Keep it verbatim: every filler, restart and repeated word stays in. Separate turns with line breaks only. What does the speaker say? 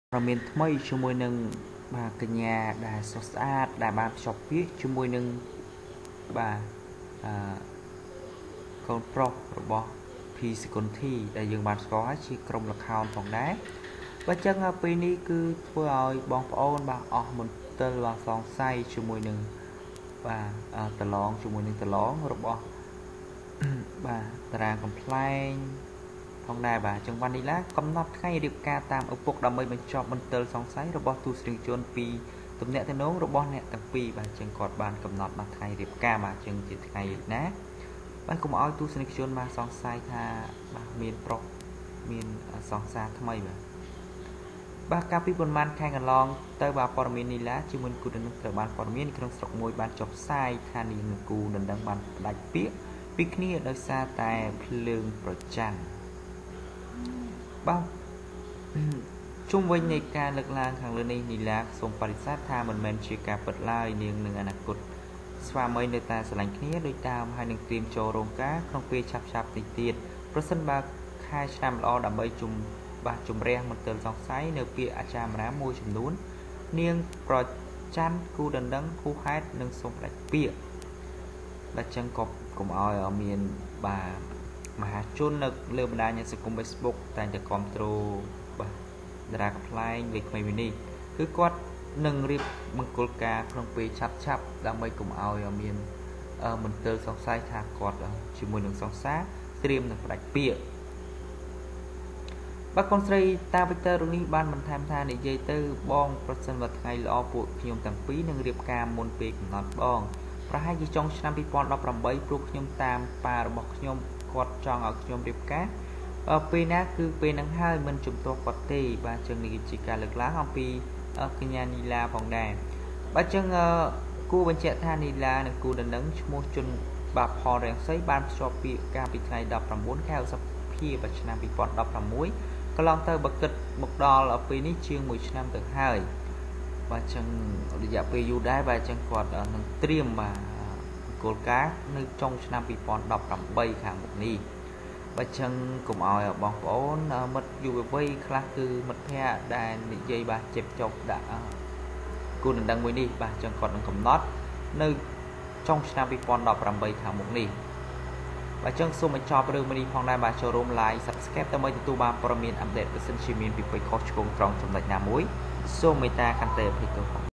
เราមានថ្មីជាមួយនឹងបាទកញ្ញាដែលស្រស់ស្អាតដែលបានភ្ជាប់ពាក្យជាមួយនឹងបាទអឺកូនប្រុសរបស់ P Security ដែលយើងបានស្គាល់ហើយជាក្រុមល្ខោនផងដែរបើចឹងពេលនេះគឺធ្វើឲ្យបងប្អូនបាទអស់មន្ទិលបាទសង្ស័យជាមួយនឹងបាទតឡងជាមួយនឹងតឡងរបស់បាទតារាកំ pl ែងផងដែរបាទចឹងវ៉ានីឡាកំណត់ថ្ងៃរៀបការតាមឪពុកដើម្បីបញ្ចប់មន្ទិលសង្ស័យរបស់ទស្សនិកជនពីទំនាក់ទំនងរបស់អ្នកទាំងពីរបាទចឹងគាត់បានកំណត់ដល់ថ្ងៃរៀបការបាទចឹងជាថ្ងៃណាបានកុំឲ្យទស្សនិកជនបានសង្ស័យថាបាទមានប្រុសមានសង្សារថ្មីបាទបាទកាលពីប្រហែលខែកន្លងទៅបាទព័ត៌មាននីឡាជាមួយគូដណ្ដឹងត្រូវបានព័ត៌មានក្នុងស្រុកមួយបានចុះផ្សាយថានាងនិងគូដណ្ដឹងបានផ្ដាច់ពាក្យពីគ្នាដោយសារតែភ្លើងប្រច័ណ្ឌបាទជុំវិញនៃការលើកឡើងខាងលើនេះនីឡាសូមបដិសេធថាមិនមែនជាការពិតឡើយនាងនឹងអនាគតស្វាមីនៅតែស្រឡាញ់គ្នាដោយតាមហើយនឹងត្រៀមចូលរោងការក្នុងពេលឆាប់ឆាប់តិចទៀតប្រសិនបើខែឆ្នាំល្អដើម្បីជុំបាទជំរះមន្ទិលសង្ស័យនៅពាក្យអាចារ្យមណាមួយចំនួននាងប្រច័ណ្ឌគូដណ្ដឹងគូហេតុនិងសូមផ្ដាច់ពាក្យបាទចឹងក៏កុំឲ្យមានបាទមហាជននៅលើបណ្ដាញសង្គម Facebook តែងតែគ្រប់គ្រងបាទតារាកំ pl ែងវ័យក្មេងនេះគឺគាត់នឹងរៀបមង្គលការក្នុងពេលឆាប់ឆាប់ដើម្បីកុំឲ្យមានមន្ទិលសង្ស័យថាគាត់ជាមួយនឹងសង្សារត្រៀមនឹងផ្ដាច់ពាក្យបាទកូនស្រីតាវិទ័រនេះបានបន្ថែមថានិយាយទៅបងប្រសិនបើថ្ងៃល្អពួកខ្ញុំទាំងពីរនឹងរៀបការមុនពេលកំណត់បងប្រហែលជាចុងឆ្នាំពីរពាន់ដប់ប្រាំបីព្រោះខ្ញុំតាមប៉ារបស់ខ្ញុំគាត់ចង់ឲ្យខ្ញុំរៀបការពេលណាគឺពេលហ្នឹងហើយមិនជំទាស់គាត់ទេបាទចឹងនេះជាការលើកឡើងអំពីកញ្ញានីឡាផងដែរបាទចឹងគូបញ្ជាក់ថានីឡានិងគូដណ្ដឹងឈ្មោះជុនបាទផលរាំងសីបានភ្ជាប់ពាក្យការពីថ្ងៃដប់ប្រាំបួនខែឧសភាឆ្នាំពីរពាន់ដប់ប្រាំមួយកន្លងទៅបើគិតមកដល់ពេលនេះជាងមួយឆ្នាំទៅហើយបាទចឹងរយៈពេលយូរដែរបាទចឹងគាត់នឹងត្រៀមបាទគោលការណ៍នៅចុងឆ្នាំពីរពាន់ដប់ប្រាំបីខាងមុខនេះបាទចឹងកុំឲ្យបងប្អូនមិត្តយុវវ័យខ្លះគឺមិត្តភ័ក្តិដែលនិយាយបាទជិបចប់ដាក់គូដណ្ដឹងមួយនេះបាទចឹងគាត់នឹងកំណត់នៅចុងឆ្នាំពីរពាន់ដប់ប្រាំបីខាងមុខនេះបាទចឹងសូមបញ្ចប់រឿងនេះផងដែរបាទចូលរួម like subscribe ដើម្បីទទួលបានព័ត៌មានអាប់ដេតប្រសិនជាមានពីបិខុសឆ្គងត្រង់ចំណុចណាមួយសូមមេត្តាកាន់តែអភ័យទោស